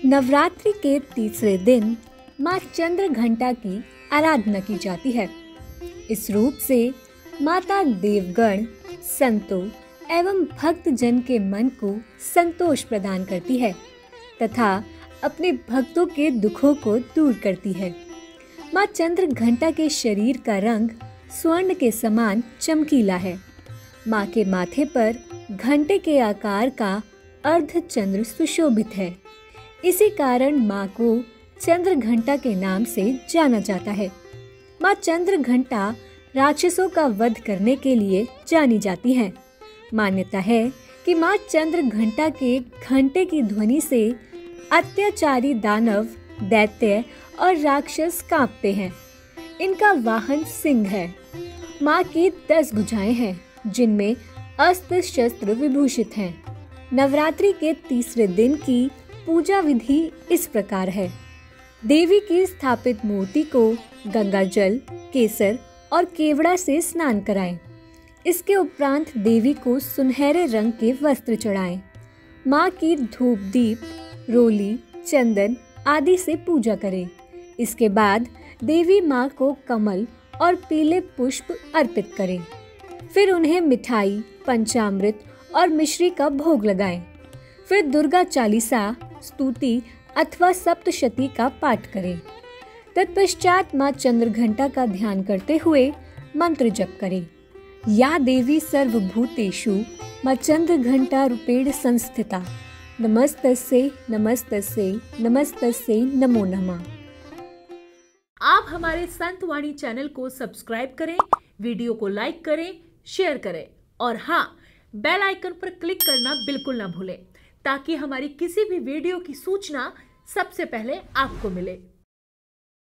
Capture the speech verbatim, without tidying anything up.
नवरात्रि के तीसरे दिन माँ चंद्र घंटा की आराधना की जाती है। इस रूप से माता देवगण, संतों एवं भक्त जन के मन को संतोष प्रदान करती है तथा अपने भक्तों के दुखों को दूर करती है। माँ चंद्र घंटा के शरीर का रंग स्वर्ण के समान चमकीला है। माँ के माथे पर घंटे के आकार का अर्धचंद्र सुशोभित है। इसी कारण माँ को चंद्र घंटा के नाम से जाना जाता है। माँ चंद्र घंटा राक्षसों का वध करने के लिए जानी जाती है। मान्यता है कि माँ चंद्र घंटा के घंटे की ध्वनि से अत्याचारी दानव, दैत्य और राक्षस कांपते हैं। इनका वाहन सिंह है। माँ की दस भुजाएं हैं जिनमें अस्त्र शस्त्र विभूषित हैं। नवरात्रि के तीसरे दिन की पूजा विधि इस प्रकार है। देवी की स्थापित मूर्ति को गंगा जल, केसर और केवड़ा से स्नान कराएं। इसके उपरांत देवी को सुनहरे रंग के वस्त्र चढ़ाएं। माँ की धूप दीप, रोली, चंदन आदि से पूजा करें। इसके बाद देवी माँ को कमल और पीले पुष्प अर्पित करें। फिर उन्हें मिठाई, पंचामृत और मिश्री का भोग लगाएं। फिर दुर्गा चालीसा, स्तुति अथवा सप्तशती का पाठ करें। तत्पश्चात माँ चंद्र घंटा का ध्यान करते हुए मंत्र जप करें। या देवी सर्वभूतेषु माँ चंद्र घंटा रूपेण संस्थिता, नमस्तस्यै नमस्तस्यै नमस्तस्यै नमो नमः। आप हमारे संत वाणी चैनल को सब्सक्राइब करें, वीडियो को लाइक करें, शेयर करें और हाँ, बेल आइकन पर क्लिक करना बिल्कुल ना भूलें ताकि हमारी किसी भी वीडियो की सूचना सबसे पहले आपको मिले।